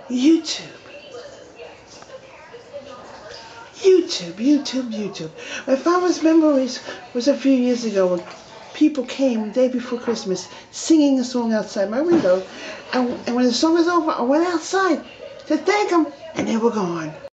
YouTube. YouTube. My father's memories was a few years ago when people came the day before Christmas singing a song outside my window. And when the song was over, I went outside to thank them, and they were gone.